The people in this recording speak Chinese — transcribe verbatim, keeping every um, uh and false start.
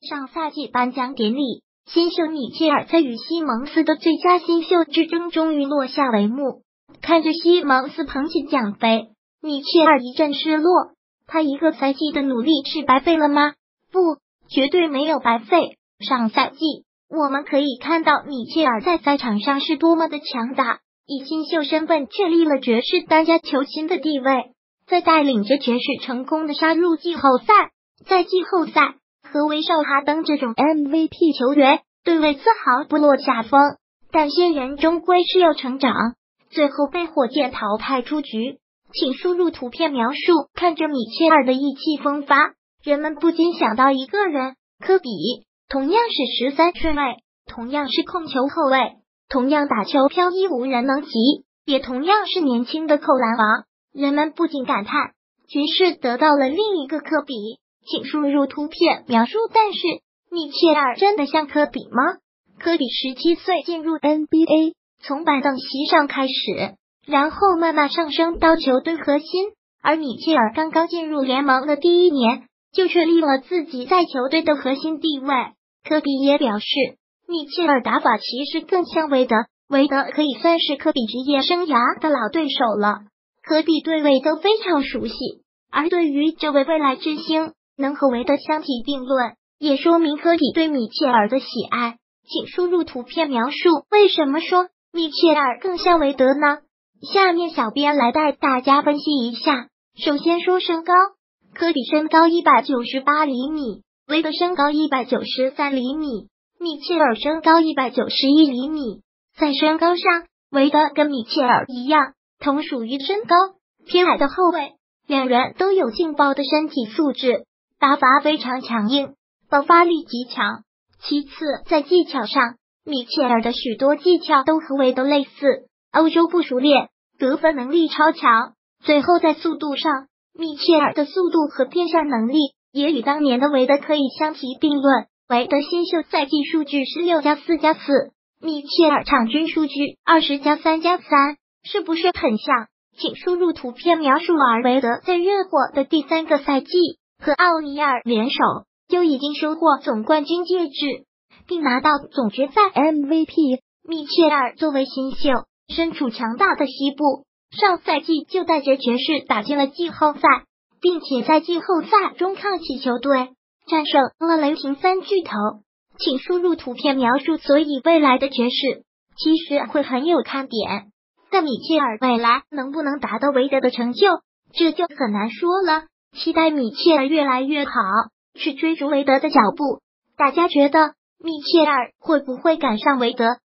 上赛季颁奖典礼，新秀米切尔在与西蒙斯的最佳新秀之争终于落下帷幕。看着西蒙斯捧起奖杯，米切尔一阵失落。他一个赛季的努力是白费了吗？不，绝对没有白费。上赛季我们可以看到米切尔在赛场上是多么的强大，以新秀身份确立了爵士当家球星的地位，在带领着爵士成功的杀入季后赛。在季后赛，和威少哈登这种 M V P 球员对位丝毫不落下风，但新人终归是要成长，最后被火箭淘汰出局。请输入图片描述。看着米切尔的意气风发，人们不禁想到一个人，科比。同样是十三顺位，同样是控球后卫，同样打球飘逸无人能及，也同样是年轻的扣篮王。人们不禁感叹，爵士得到了另一个科比。请输入图片描述。但是米切尔真的像科比吗？科比十七岁进入 N B A， 从板凳席上开始，然后慢慢上升到球队核心，而米切尔刚刚进入联盟的第一年就确立了自己在球队的核心地位。科比也表示，米切尔打法其实更像韦德，韦德可以算是科比职业生涯的老对手了。科比对韦德非常熟悉，而对于这位未来之星能和韦德相提并论，也说明科比对米切尔的喜爱。请输入图片描述。为什么说米切尔更像韦德呢？下面小编来带大家分析一下。首先说身高，科比身高一百九十八厘米，韦德身高一百九十三厘米，米切尔身高一百九十一厘米。在身高上，韦德跟米切尔一样，同属于身高偏矮的后卫，两人都有劲爆的身体素质，打法非常强硬，爆发力极强。其次，在技巧上，米切尔的许多技巧都和韦德类似，欧洲不熟练，得分能力超强。最后在速度上，米切尔的速度和变向能力也与当年的韦德可以相提并论。韦德新秀赛季数据是六加四加四，米切尔场均数据二十加三加三，是不是很像？请输入图片描述。而韦德在热火的第三个赛季和奥尼尔联手，就已经收获总冠军戒指，并拿到总决赛 M V P。 米切尔作为新秀，身处强大的西部，上赛季就带着爵士打进了季后赛，并且在季后赛中抗起球队，战胜了雷霆三巨头。请输入图片描述。所以未来的爵士其实会很有看点，但米切尔未来能不能达到韦德的成就，这就很难说了。期待米切尔越来越好，去追逐韦德的脚步。大家觉得米切尔会不会赶上韦德？